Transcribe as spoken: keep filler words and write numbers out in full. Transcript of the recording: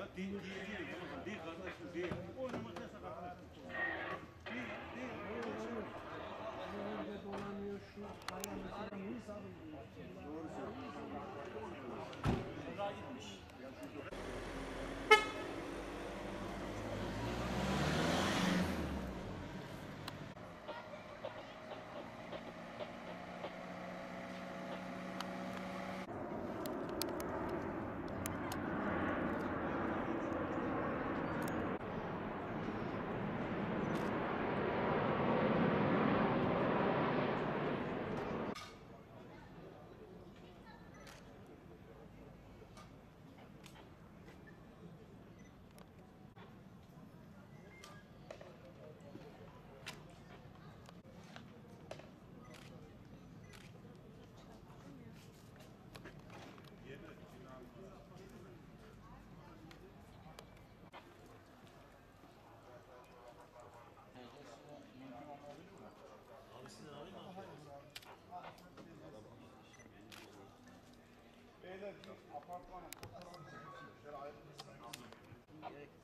Ya değil, değil, değil. Ramazan değil kardeşim değil. Oynamak yasak arkadaşım. Değil, değil. Önce dolanıyor şu kaya mesela neyi sarılıyor? Doğru söylüyorsun. Daha gitmiş. Beyler bir apartmanın fotoğrafını çekmişler. Şöyle ayrılmışlar.